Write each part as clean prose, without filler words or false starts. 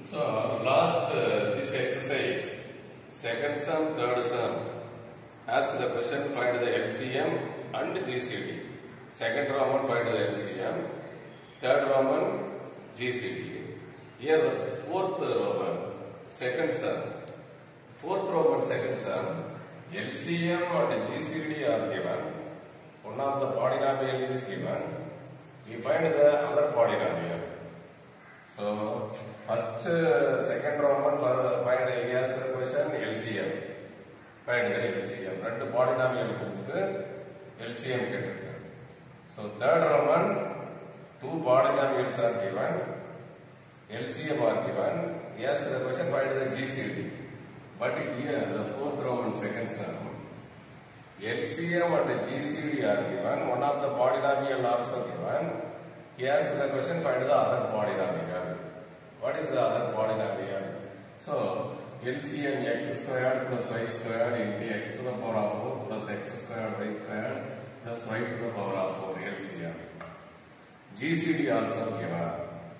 So last this exercise, second sum, third sum, ask the question, find the LCM and GCD. Second Roman find the LCM, third Roman GCD. Here fourth Roman, second sum, fourth Roman second sum, LCM and GCD are given. One of the polynomial is given. We find the other polynomial. So first, second Roman find he asked the question LCM. Find the LCM. ரெண்டு polynomial கொடுத்து LCM கேட்டிருக்காங்க. So third Roman, two polynomials are given. LCM are given. He asked the question find the GCD. But here the fourth Roman second sum, LCM and GCD are given. One of the polynomial also given. He asked the question find the other polynomial. What is the other polynomial? So LCM x squared plus y squared into x to the power of 4 plus x squared y squared plus y to the power of 4 LCM. GCD also given.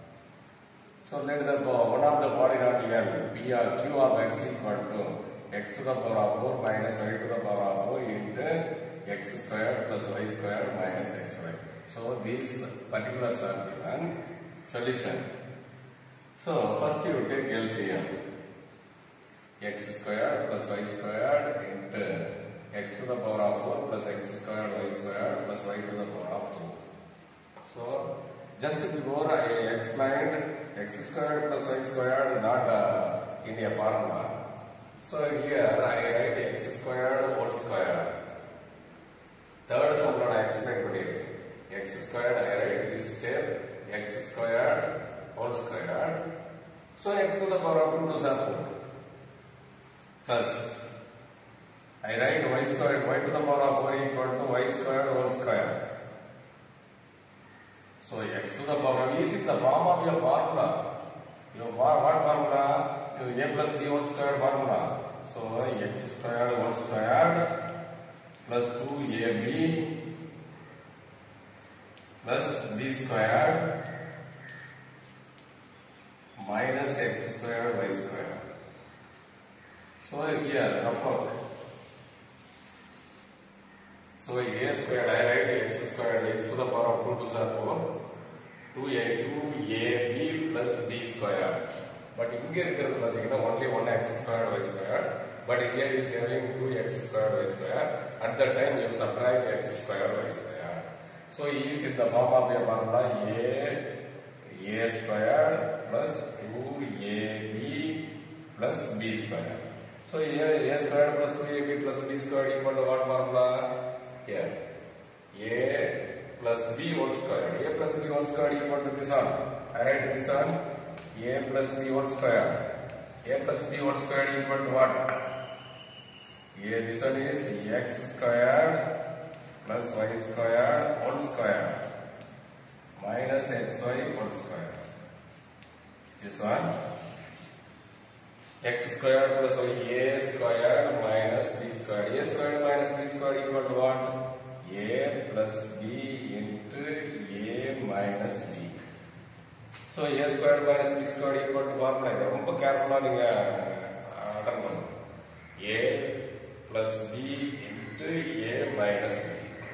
So let the one of the polynomial P or Q of x equal to x to the power of 4 minus y to the power of 4 into x squared plus y squared minus xy. So these particulars are given. Solution. So first you take LCM. X squared plus y squared into x to the power of 4 plus x squared y squared plus y to the power of 4. So just before I explained x squared plus y squared not in a formula. So here I write x squared whole square. Third sum I explain today. X squared I write this step x squared whole square. So x to the power of 2 to the 4. Thus I write y squared y to the power of 4 equal to y squared whole square. So x to the power of is in the form of your formula. Your what formula? Your a plus b whole square formula. So x squared whole squared plus 2ab plus b squared minus x squared y squared. So here rough out. So a squared I write x squared x to the power of 2 to the 4 2ab plus b squared. But here only 1x squared y squared. But here is having 2x squared y squared. At that time you subtract x squared y squared. So e is in the form of your formula a squared plus 2ab plus b squared. So here a squared plus 2ab plus b squared equal to what formula? Here a plus b whole squared. A plus b whole squared equal to this one. I write this one a plus b whole squared. A plus b whole squared equal to what? This one is x squared plus y squared whole squared minus xy whole squared. This one x squared plus y a squared minus b squared. A squared minus b squared equal to what? A plus b into a minus b. So a squared minus b squared equal to formula. ரொம்ப கேர்ஃபுல்லா நீங்க attend பண்ணணும். A plus b into a minus b.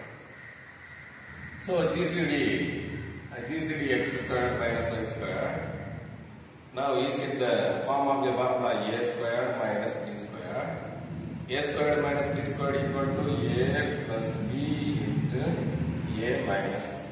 So GCD x squared minus y squared. Now is in the form of the formula a squared minus b squared. A squared minus b squared equal to a plus b into a minus b.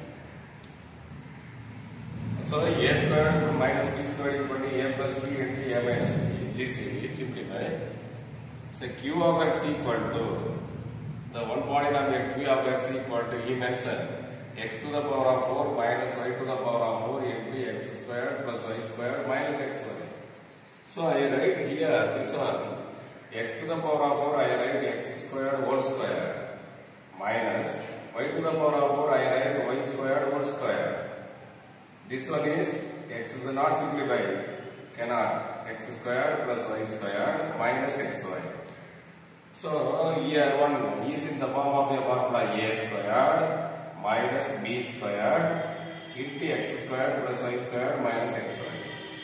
So a squared minus b squared equal to a plus b into a minus b. GCD simplify. So q of x equal to the one polynomial q of x equal to he mentioned x to the power of 4 minus y to the power of 4 into x squared plus y squared minus xy. So I write here this one x to the power of 4 I write x squared whole square minus y to the power of 4 I write y squared whole square. This one is x is not simplified, cannot, x squared plus y squared minus xy. So here one is in the form of a formula a squared minus b squared into x squared plus y squared minus xy.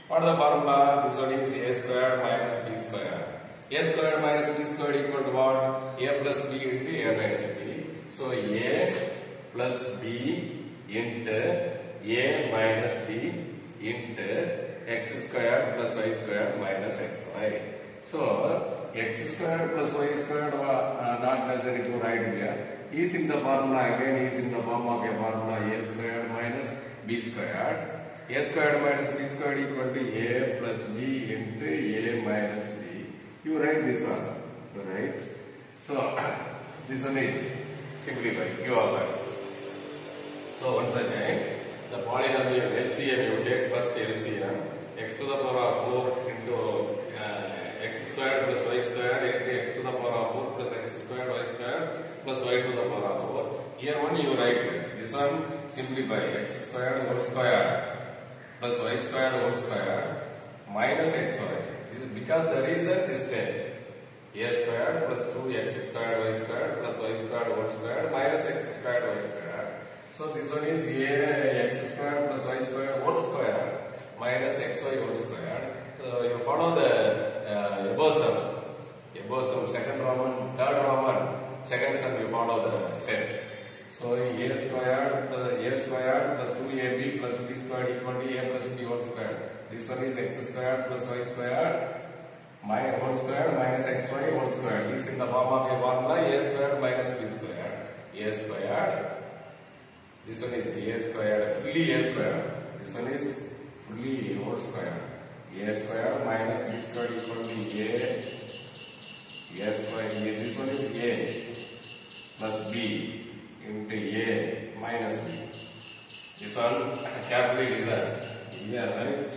What is the formula? This one is a squared minus b squared. A squared minus b squared equal to what? A plus b into a minus b. So a plus b into a minus b into x squared plus y squared minus xy. So x squared plus y squared not necessary to write here. Is in the formula again is in the form of a formula a squared minus b squared. A squared minus b squared equal to a plus b into a minus b. You write this one. You write. So this one is simplify q of x. So once again, the polynomial LCM you take first LCM x to the power of 4 into x squared plus y squared into x to the power of 4 plus x squared y squared plus y to the power of 4. Here one you write this one simplify x squared whole square plus y squared whole square minus xy. This is because the reason this step a squared plus 2x squared y squared plus y squared whole square minus x squared y squared. So this one is a x squared plus y squared whole square minus xy whole square. So you follow the above sum, second Roman, third Roman, second sum you follow the steps. So a squared plus 2ab plus b squared equal to a plus b whole square. This one is x squared plus y squared whole square minus xy whole square. This in the form of a formula a squared minus b squared. A squared. This one is a squared, fully a squared. This one is fully a whole square. A squared minus b squared equal to a squared. This one is a plus b into a minus b. This one carefully designed. Here, right?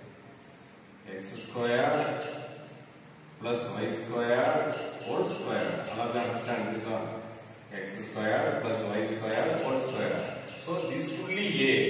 X squared plus y squared whole square. Allow to understand this one. X squared plus y squared whole square. So this fully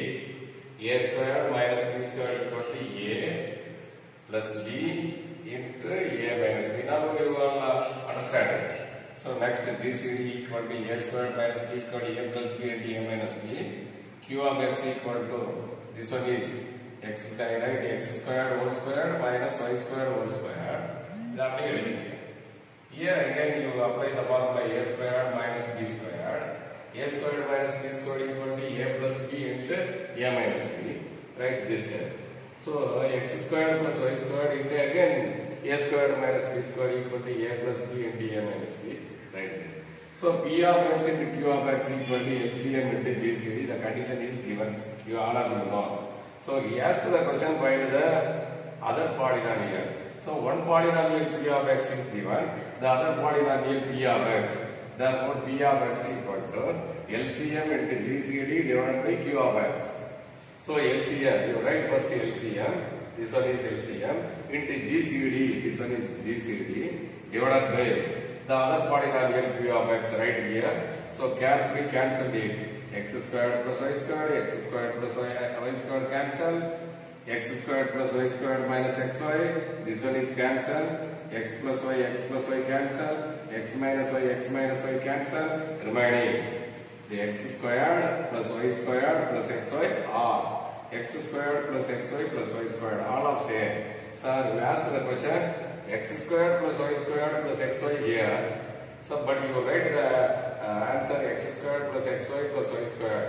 a squared minus b squared equal to a plus b into a minus b. Now you will understand it. So next GCD equal to a squared minus b squared a plus b into a minus b. Q of x equal to this one is x squared, right? X squared whole square minus y squared whole square. That here again you apply the formula a squared minus b squared. A squared minus b squared equal to a plus b into a minus b. Write this there. So x squared plus y squared into again a squared minus b squared equal to a plus b into a minus b. Write this. So p of x into q of x equal to LCM into GCD. The condition is given. You all are know. So he asked the question find the other polynomial. So one polynomial p of x is given. The other polynomial p of x. Therefore, p of x equal to LCM into GCD divided by q of x. So LCM, you write first LCM. This one is LCM into GCD. This one is GCD divided by the other polynomial p of x right here. So carefully cancel it. X squared plus y squared, x squared plus y squared cancel. X squared plus y squared minus xy. This one is cancel. X plus y cancel. X minus y cancel. Remaining the x squared plus y squared plus xy are x squared plus xy plus y squared all of same. So we ask the question x squared plus y squared plus xy here. So but you write the answer x squared plus xy plus y squared.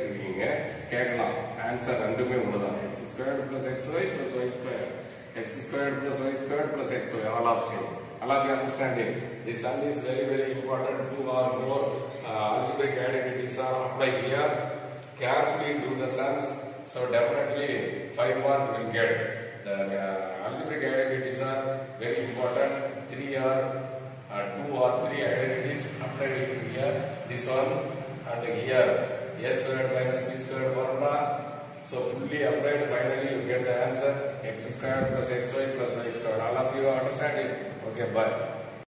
Answer x squared plus xy plus y squared. X squared plus y squared plus xy all of same. All of you understanding. This sum is very important. 2 or more algebraic identities are applied here. Carefully do the sums. So definitely 5 mark will get. The algebraic identities are very important. 3 or 2 or 3 identities applied here. This one and here a squared minus b squared formula. So fully applied, finally you get the answer x squared plus xy plus y squared. All of you understand it? Okay, bye.